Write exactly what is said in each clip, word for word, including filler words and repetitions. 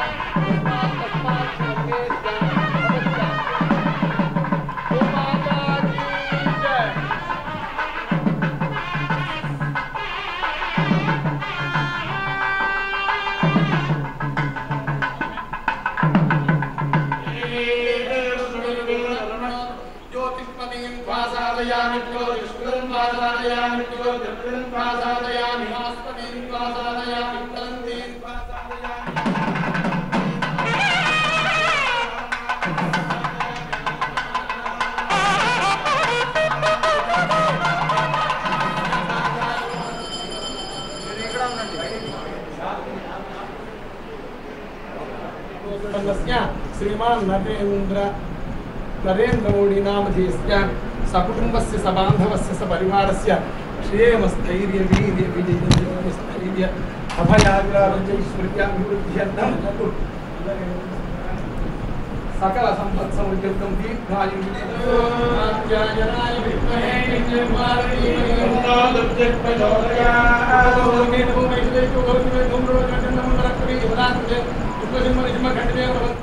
श्रीमान नरेंद्र नरेंद्र मोदी नामधेयस्य सकुटुंबस्य सबांधवस्य सपरिवारस्य श्रेयमस्थैर्य वीर्य विजय स्थैर्य अभयाग्रारोग्यैश्वर्याभिवृद्ध्यर्थं सकल संपत् समृद्धिं दीर्घायुः आज्ञायनाय विद्महे निर्माणि प्रचोदयात् भूमि भूमि श्रेष्ठो भूमि धूम्रो कंडनं रक्तवी वदाते उपजिम जिम घटने भवति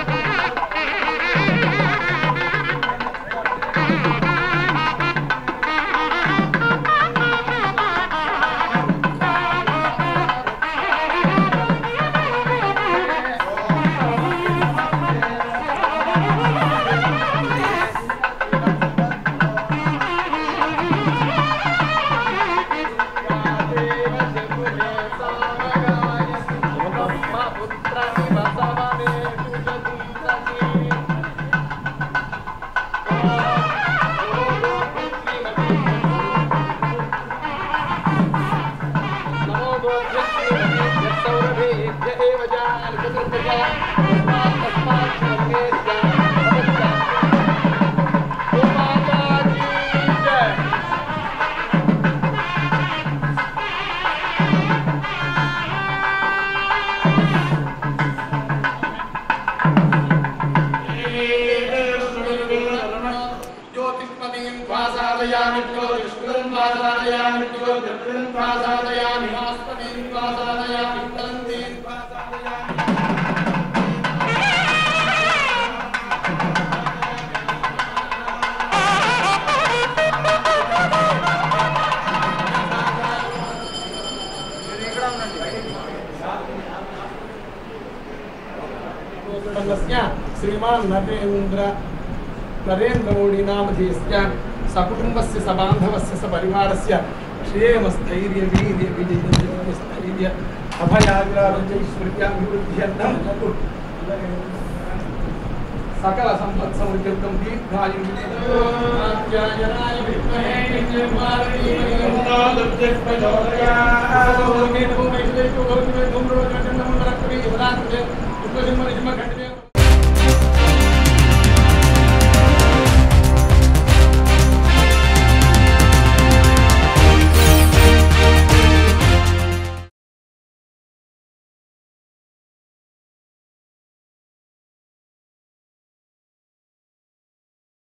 श्रीमान नरेंद्र नरेंद्र मोदी नामधेयस्य सकुटुंबस्य सबांधवस्य सपरिवारस्य श्रेयमस्थैर्य वीर्य विजय स्थैर्य अभयाग्रारोग्यैश्वर्याभिवृद्ध्यर्थं सकल संपत् समृद्धिं दीर्घायुः आज्ञायनाय विद्महे निर्माणि प्रचोदयात् भूमि भूमि श्रेष्ठो भूमि धूम्रो कंडनं रक्तवी वदाते उपजिम जिम घटने